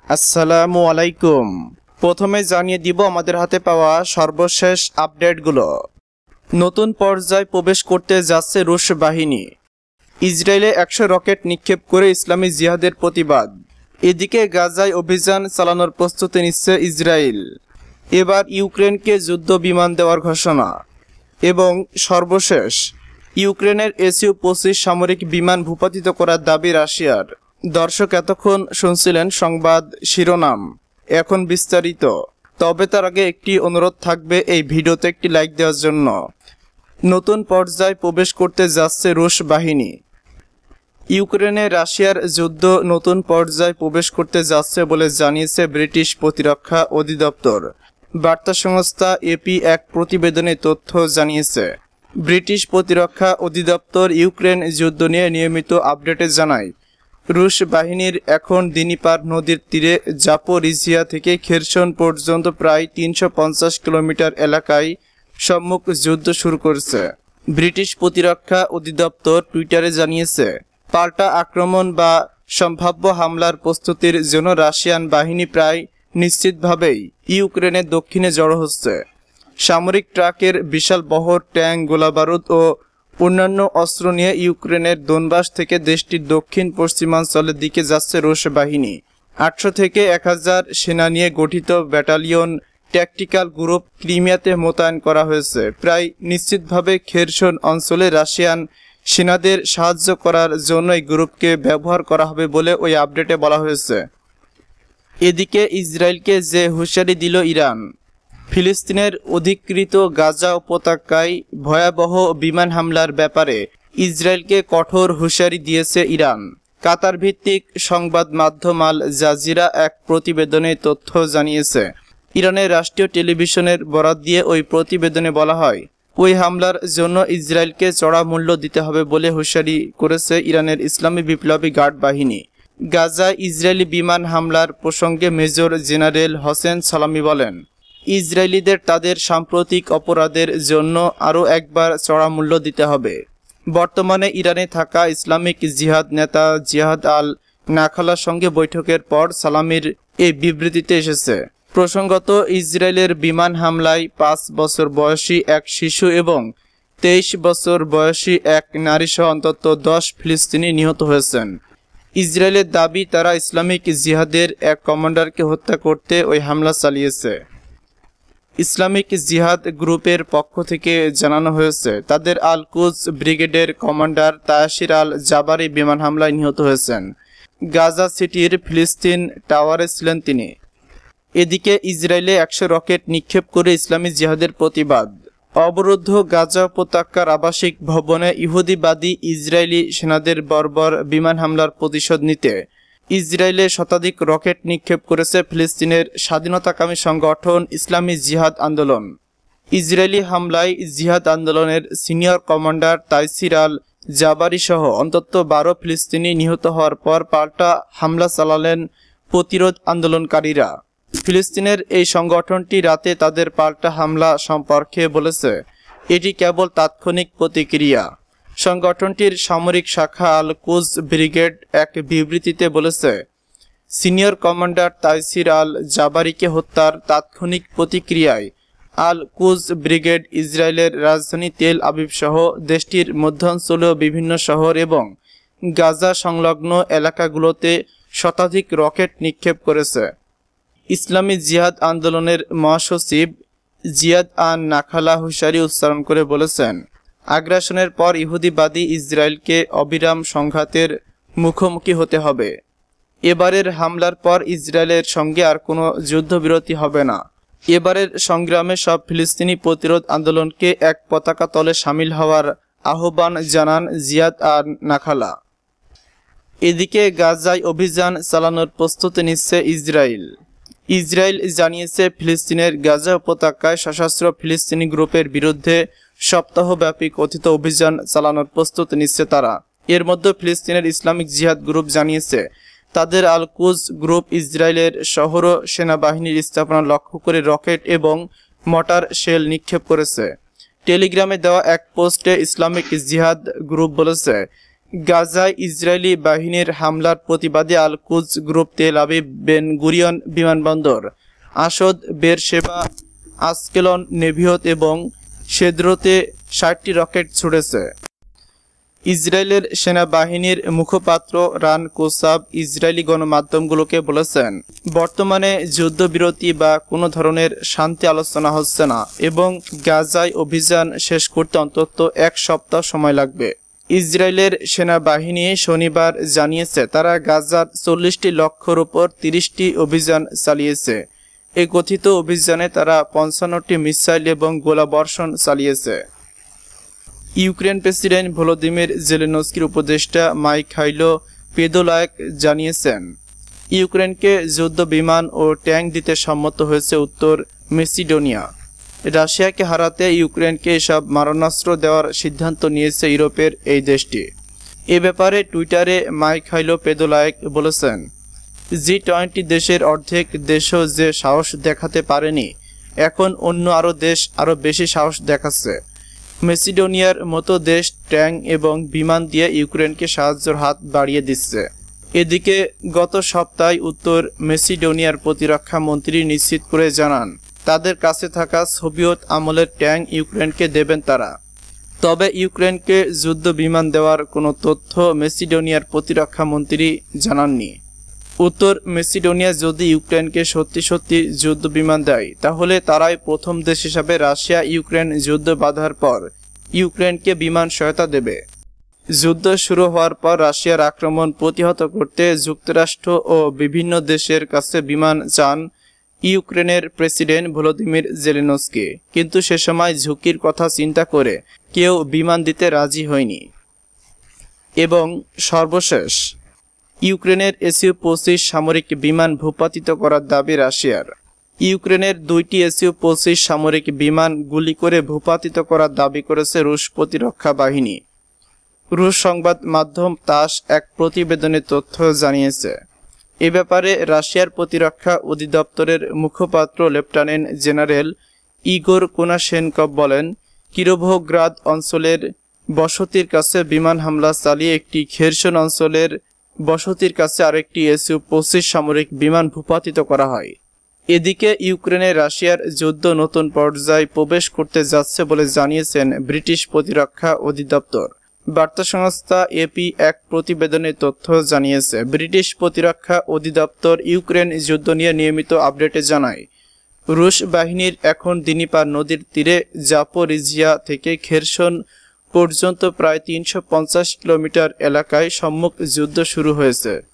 আসসালামু আলাইকুম। প্রথমে জানিয়ে দিব আমাদের হাতে পাওয়া সর্বশেষ আপডেটগুলো। নতুন পর্যায়ে প্রবেশ করতে যাচ্ছে রুশ বাহিনী। ইসরায়েলে 100 রকেট নিক্ষেপ করে ইসলামী জিহাদের প্রতিবাদ। এদিকে গাজায় অভিযান চালানোর প্রস্তুতি নিচ্ছে ইসরায়েল। এবার ইউক্রেনকে যুদ্ধ বিমান দেওয়ার ঘোষণা। এবং সর্বশেষ, ইউক্রেনের SU-25 সামরিক বিমান ভূপাতিত করার দাবি রাশিয়ার। দর্শক, এতক্ষণ শুনছিলেন সংবাদ শিরোনাম, এখন বিস্তারিত। তবে তার আগে একটি অনুরোধ থাকবে, এই ভিডিওতে একটি লাইক দেওয়ার জন্য। নতুন পর্যায়ে প্রবেশ করতে যাচ্ছে রুশ বাহিনী। ইউক্রেনে রাশিয়ার যুদ্ধ নতুন পর্যায়ে প্রবেশ করতে যাচ্ছে বলে জানিয়েছে ব্রিটিশ প্রতিরক্ষা অধিদপ্তর। বার্তা সংস্থা AP এক প্রতিবেদনে তথ্য জানিয়েছে। ব্রিটিশ প্রতিরক্ষা অধিদপ্তর ইউক্রেন যুদ্ধ নিয়ে নিয়মিত আপডেটে জানায়, রুশ বাহিনীর এখন দিনিপার নদীর তীরে জাপোরিজিয়া থেকে খেরসন পর্যন্ত প্রায় 350 কিলোমিটার এলাকায় সম্মুখ যুদ্ধ শুরু করেছে। ব্রিটিশ প্রতিরক্ষা অধিদপ্তর টুইটারে জানিয়েছে, পাল্টা আক্রমণ বা সম্ভাব্য হামলার প্রস্তুতির জন্য রাশিয়ান বাহিনী প্রায় নিশ্চিতভাবেই ইউক্রেনের দক্ষিণে জড়ো হচ্ছে। সামরিক ট্রাকের বিশাল বহর, ট্যাঙ্ক, গোলাবারুদ ও অন্যান্য অস্ত্র নিয়ে ইউক্রেনের দোনবাস থেকে দেশটির দক্ষিণ পশ্চিমাঞ্চলের দিকে যাচ্ছে রুশ বাহিনী। 800 থেকে 1000 সেনা নিয়ে গঠিত ব্যাটালিয়ন ট্যাকটিক্যাল গ্রুপ ক্রিমিয়াতে মোতায়েন করা হয়েছে। প্রায় নিশ্চিতভাবে খেরসন অঞ্চলে রাশিয়ান সেনাদের সাহায্য করার জন্য এই গ্রুপকে ব্যবহার করা হবে বলে ওই আপডেটে বলা হয়েছে। এদিকে ইসরায়েলকে যে হুঁশিয়ারি দিল ইরান। ফিলিস্তিনের অধিকৃত গাজা উপত্যকায় ভয়াবহ বিমান হামলার ব্যাপারে ইসরায়েলকে কঠোর হুঁশিয়ারি দিয়েছে ইরান। কাতার ভিত্তিক সংবাদ মাধ্যম আল জাজিরা এক প্রতিবেদনে তথ্য জানিয়েছে। ইরানের রাষ্ট্রীয় টেলিভিশনের বরাত দিয়ে ওই প্রতিবেদনে বলা হয়, ওই হামলার জন্য ইসরায়েলকে চড়া মূল্য দিতে হবে বলে হুঁশিয়ারি করেছে ইরানের ইসলামী বিপ্লবী গার্ড বাহিনী। গাজায় ইসরায়েলি বিমান হামলার প্রসঙ্গে মেজর জেনারেল হোসেন সালামি বলেন, ইসরায়েলিদের তাদের সাম্প্রতিক অপরাধের জন্য আরও একবার চড়া মূল্য দিতে হবে। বর্তমানে ইরানে থাকা ইসলামিক জিহাদ নেতা জিহাদ আল নাখালার সঙ্গে বৈঠকের পর সালামির এই বিবৃতিতে এসেছে। প্রসঙ্গত, ইসরায়েলের বিমান হামলায় 5 বছর বয়সী এক শিশু এবং 23 বছর বয়সী এক নারীসহ অন্তত 10 ফিলিস্তিনি নিহত হয়েছেন। ইসরায়েলের দাবি, তারা ইসলামিক জিহাদের এক কমান্ডারকে হত্যা করতে ওই হামলা চালিয়েছে। ইসলামিক জিহাদ গ্রুপের পক্ষ থেকে জানানো হয়েছে, তাদের আল কুজ ব্রিগেডের কমান্ডার তায়াসির আল জাবারি বিমান হামলায় নিহত হয়েছেন। গাজা সিটির ফিলিস্তিন টাওয়ারে ছিলেন তিনি। এদিকে ইসরায়েলে 100 রকেট নিক্ষেপ করে ইসলামী জিহাদের প্রতিবাদ। অবরুদ্ধ গাজা উপত্যকার আবাসিক ভবনে ইহুদিবাদী ইসরায়েলি সেনাদের বর্বর বিমান হামলার প্রতিশোধ নিতে ইসরায়েলে শতাধিক রকেট নিক্ষেপ করেছে ফিলিস্তিনের স্বাধীনতাকামী সংগঠন ইসলামী জিহাদ আন্দোলন। ইসরায়েলি হামলায় জিহাদ আন্দোলনের সিনিয়র কমান্ডার তাইসির আল জাবারি সহ অন্তত 12 ফিলিস্তিনি নিহত হওয়ার পর পাল্টা হামলা চালালেন প্রতিরোধ আন্দোলনকারীরা। ফিলিস্তিনের এই সংগঠনটি রাতে তাদের পাল্টা হামলা সম্পর্কে বলেছে, এটি কেবল তাৎক্ষণিক প্রতিক্রিয়া। সংগঠনটির সামরিক শাখা আল কুজ ব্রিগেড এক বিবৃতিতে বলেছে, সিনিয়র কমান্ডার তাইসির আল জাবারিকে হত্যার তাৎক্ষণিক প্রতিক্রিয়ায় আল কুজ ব্রিগেড ইসরায়েলের রাজধানী তেল আবিব সহ দেশটির মধ্যাঞ্চলীয় বিভিন্ন শহর এবং গাজা সংলগ্ন এলাকাগুলোতে শতাধিক রকেট নিক্ষেপ করেছে। ইসলামী জিহাদ আন্দোলনের মহাসচিব জিয়াদ আন নাখালা হুঁশিয়ারি উচ্চারণ করে বলেছেন, আগ্রাসনের পর ইহুদিবাদী ইসরায়েলকে অবিরাম সংঘাতের মুখোমুখি হতে হবে। এবারের হামলার পর ইসরায়েলের সঙ্গে আর কোনো যুদ্ধবিরতি হবে না। এবারের সংগ্রামে সব ফিলিস্তিনি প্রতিরোধ আন্দোলনকে এক পতাকা তলে সামিল হওয়ার আহ্বান জানান জিয়াদ আন নাখালা। এদিকে গাজায় অভিযান চালানোর প্রস্তুতি নিচ্ছে ইসরায়েল। ইসরায়েল জানিয়েছে, ফিলিস্তিনের গাজা উপত্যকায় সশস্ত্র ফিলিস্তিনি গ্রুপের বিরুদ্ধে সপ্তাহব্যাপী কথিত অভিযান চালানোর প্রস্তুতি নিচ্ছে তারা। এর মধ্যে ফিলিস্তিনের ইসলামিক জিহাদ গ্রুপ জানিয়েছে, তাদের আল কুজ গ্রুপ ইসরায়েলের শহর ও সেনাবাহিনীর স্থাপনা লক্ষ্য করে রকেট এবং মর্টার শেল নিক্ষেপ করেছে। টেলিগ্রামে দেওয়া এক পোস্টে ইসলামিক জিহাদ গ্রুপ বলেছে, গাজায় ইসরায়েলি বাহিনীর হামলার প্রতিবাদে Al Quds group Tel Aviv Ben Gurion বিমানবন্দর, আসাদ, বেরশেবা, আসকেলন, নেভিয়ত এবং সেদ্রোতে 60টি রকেট ছুড়েছে। ইসরায়েলের সেনাবাহিনীর মুখপাত্র রান কোসাব ইসরায়েলি গণমাধ্যমগুলোকে বলেছেন, বর্তমানে যুদ্ধবিরতি বা কোনো ধরনের শান্তি আলোচনা হচ্ছে না এবং গাজায় অভিযান শেষ করতে অন্তত 1 সপ্তাহ সময় লাগবে। ইসরায়েলের সেনাবাহিনী শনিবার জানিয়েছে তারা গাজার 40টি লক্ষ্যের উপর 30টি অভিযান চালিয়েছে। এই কথিত অভিযানে তারা 55টি মিসাইল এবং গোলাবর্ষণ চালিয়েছে। ইউক্রেন প্রেসিডেন্ট ভলোদিমির জেলেনস্কির উপদেষ্টা মাইখাইলো পেদোলায়েক জানিয়েছেন, ইউক্রেনকে যুদ্ধ বিমান ও ট্যাঙ্ক দিতে সম্মত হয়েছে উত্তর মেসিডোনিয়া। রাশিয়াকে হারাতে ইউক্রেনকে এসব মারণাস্ত্র দেওয়ার সিদ্ধান্ত নিয়েছে ইউরোপের এই দেশটি। এ ব্যাপারে টুইটারে মাইখাইলো পেদোলায়েক বলেছেন, G20 দেশের অর্ধেক দেশও যে সাহস দেখাতে পারেনি, এখন অন্য দেশ আরও বেশি সাহস দেখাচ্ছে। মেসিডোনিয়ার মতো দেশ ট্যাঙ্ক এবং বিমান দিয়ে ইউক্রেনকে সাহায্যের হাত বাড়িয়ে দিচ্ছে। এদিকে গত সপ্তাহে উত্তর মেসিডোনিয়ার প্রতিরক্ষা মন্ত্রী নিশ্চিত করে জানান, তাদের কাছে থাকা সোভিয়েত আমলের ট্যাঙ্ক ইউক্রেনকে দেবেন তারা। তবে ইউক্রেনকে যুদ্ধ বিমান দেওয়ার কোনো তথ্য মেসিডোনিয়ার প্রতিরক্ষা মন্ত্রী জানাননি। উত্তর মেসিডোনিয়া যদি ইউক্রেনকে সত্যি সত্যি যুদ্ধ বিমান দেয়, তাহলে তারাই প্রথম দেশ হিসাবে রাশিয়া ইউক্রেন যুদ্ধ বাঁধার পর ইউক্রেনকে বিমান সহায়তা দেবে। যুদ্ধ শুরু হওয়ার পর রাশিয়ার আক্রমণ প্রতিহত করতে যুক্তরাষ্ট্র ও বিভিন্ন দেশের কাছে বিমান চান ইউক্রেনের প্রেসিডেন্ট ভলোদিমির জেলেনস্কি, কিন্তু সে সময় ঝুঁকির কথা চিন্তা করে কেউ বিমান দিতে রাজি হয়নি। এবং সর্বশেষ, ইউক্রেনের SU-25 সামরিক বিমান ভূপাতিত করার দাবি রাশিয়ার। ইউক্রেনের 2টি SU-25 সামরিক বিমান গুলি করে ভূপাতিত করার দাবি করেছে রুশ প্রতিরক্ষা বাহিনী। রুশ সংবাদ মাধ্যম তাস এক প্রতিবেদনে তথ্য জানিয়েছে। এ ব্যাপারে রাশিয়ার প্রতিরক্ষা অধিদপ্তরের মুখপাত্র লেফটেন্যান্ট জেনারেল ইগোর কোনাশেনকভ বলেন, কিরোভগ্রাদ অঞ্চলের বসতির কাছে বিমান হামলা চালিয়ে একটি খেরসন অঞ্চলের বসতির কাছে আরেকটি SU-25 সামরিক বিমান ভূপাতিত করা হয়। এদিকে ইউক্রেনে রাশিয়ার যুদ্ধ নতুন পর্যায়ে প্রবেশ করতে যাচ্ছে বলে জানিয়েছেন ব্রিটিশ প্রতিরক্ষা অধিদপ্তর। বার্তা সংস্থা AP এক প্রতিবেদনে তথ্য জানিয়েছে। ব্রিটিশ প্রতিরক্ষা অধিদপ্তর ইউক্রেন যুদ্ধ নিয়ে নিয়মিত আপডেটে জানায়, রুশ বাহিনীর এখন দিনিপার নদীর তীরে জাপোরিজিয়া থেকে খেরসন পর্যন্ত প্রায় 350 কিলোমিটার এলাকায় সম্মুখ যুদ্ধ শুরু হয়েছে।